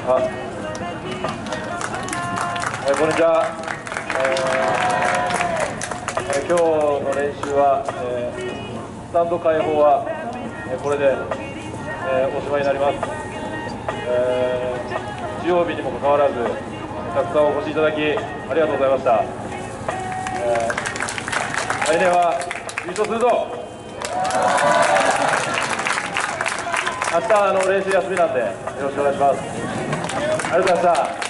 こんにちは。今日の練習は、スタンド開放は、これで、おしまいになります。日曜日にもかかわらず、たくさんお越しいただきありがとうございました。来年は優勝するぞ。明日練習休みなんでよろしくお願いします。ありがとうございました。